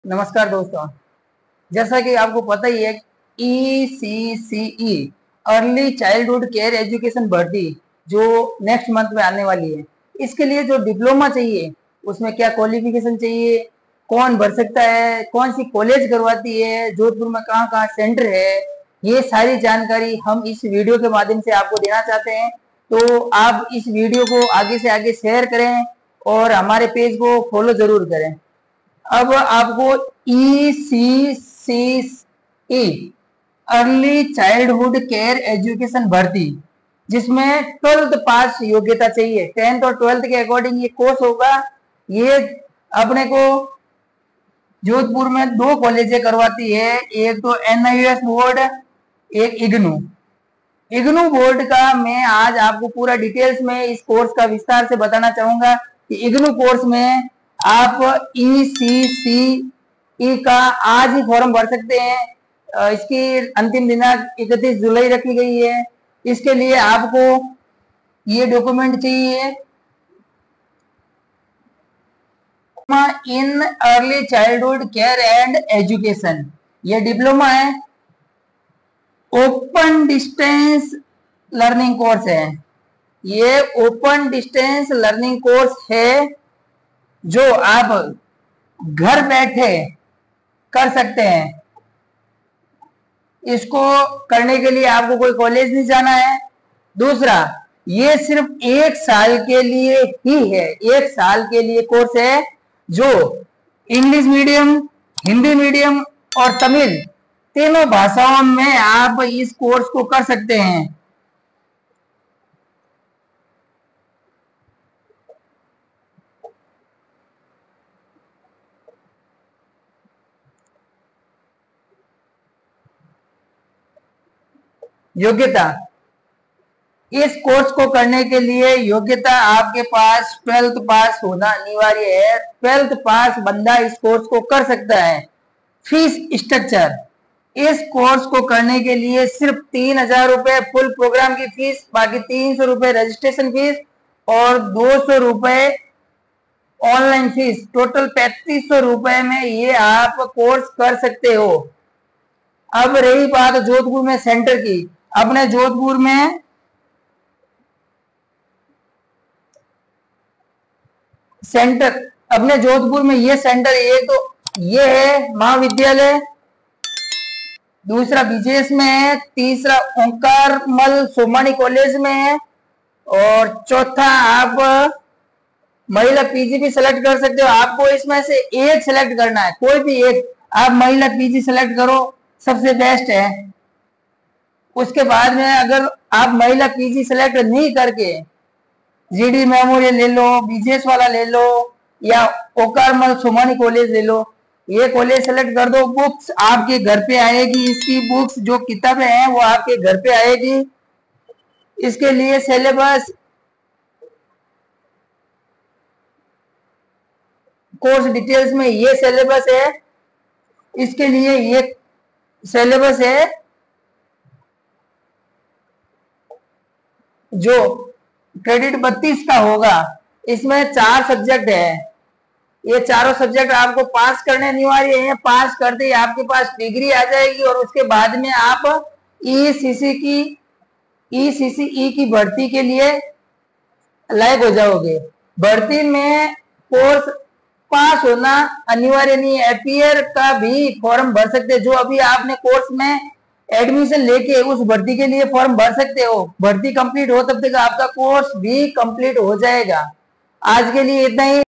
नमस्कार दोस्तों। जैसा कि आपको पता ही है, ECCE early childhood care education भर्ती जो नेक्स्ट मंथ में आने वाली है, इसके लिए जो डिप्लोमा चाहिए उसमें क्या क्वालिफिकेशन चाहिए, कौन भर सकता है, कौन सी कॉलेज करवाती है, जोधपुर में कहाँ कहाँ सेंटर है, ये सारी जानकारी हम इस वीडियो के माध्यम से आपको देना चाहते हैं। तो आप इस वीडियो को आगे से आगे शेयर करें और हमारे पेज को फॉलो जरूर करें। अब आपको ECCE early childhood care education भर्ती, जिसमें 12th पास योग्यता चाहिए, 10th और 12th के अकॉर्डिंग ये कोर्स होगा। ये अपने को जोधपुर में दो कॉलेजें करवाती है, एक तो NIOS बोर्ड, एक इग्नू बोर्ड का। मैं आज आपको पूरा डिटेल्स में इस कोर्स का विस्तार से बताना चाहूंगा कि इग्नू कोर्स में आप ECCE का आज ही फॉर्म भर सकते हैं। इसकी अंतिम दिनांक 31 जुलाई रखी गई है। इसके लिए आपको ये डॉक्यूमेंट चाहिए, in early childhood care and education, ये डिप्लोमा है, ओपन डिस्टेंस लर्निंग कोर्स है। ये ओपन डिस्टेंस लर्निंग कोर्स है जो आप घर बैठे कर सकते हैं। इसको करने के लिए आपको कोई कॉलेज नहीं जाना है। दूसरा, ये सिर्फ 1 साल के लिए ही है, 1 साल के लिए कोर्स है जो इंग्लिश मीडियम, हिंदी मीडियम और तमिल तीनों भाषाओं में आप इस कोर्स को कर सकते हैं। योग्यता, इस कोर्स को करने के लिए योग्यता आपके पास 12th पास होना अनिवार्य है। 12th पास बंदा इस कोर्स को कर सकता है। फीस स्ट्रक्चर, इस कोर्स को करने के लिए सिर्फ 3000 रुपए फुल प्रोग्राम की फीस, बाकी 300 रुपए रजिस्ट्रेशन फीस और 200 रुपए ऑनलाइन फीस, टोटल 3500 रुपए में ये आप कोर्स कर सकते हो। अब रही बात जोधपुर में सेंटर की, अपने जोधपुर में सेंटर, अपने जोधपुर में ये सेंटर, एक तो ये है महाविद्यालय, दूसरा बीजेएस में है, तीसरा ओंकारमल सोमानी कॉलेज में है और चौथा आप महिला पीजी भी सिलेक्ट कर सकते हो। आपको इसमें से एक सिलेक्ट करना है, कोई भी एक। आप महिला पीजी सिलेक्ट करो, सबसे बेस्ट है। उसके बाद में अगर आप महिला पीजी सिलेक्ट नहीं करके जीडी मेमोरियल ले लो, बीजेएस वाला ले लो या ओकारमल सोमानी कॉलेज ले लो, ये कॉलेज सेलेक्ट कर दो। बुक्स आपके घर पे आएगी, इसकी बुक्स जो किताबें हैं वो आपके घर पे आएगी। इसके लिए सिलेबस, कोर्स डिटेल्स में ये सिलेबस है, इसके लिए ये सिलेबस है जो क्रेडिट 32 का होगा। इसमें 4 सब्जेक्ट है, ये चारों सब्जेक्ट आपको पास करने अनिवार्य है। पास करते ही आपके पास डिग्री आ जाएगी और उसके बाद में आप ECCE की भर्ती के लिए लायक हो जाओगे। भर्ती में कोर्स पास होना अनिवार्य नहीं है, अपीयर का भी फॉर्म भर सकते हैं। जो अभी आपने कोर्स में एडमिशन लेके उस भर्ती के लिए फॉर्म भर सकते हो। भर्ती कंप्लीट हो तब तक आपका कोर्स भी कंप्लीट हो जाएगा। आज के लिए इतना ही।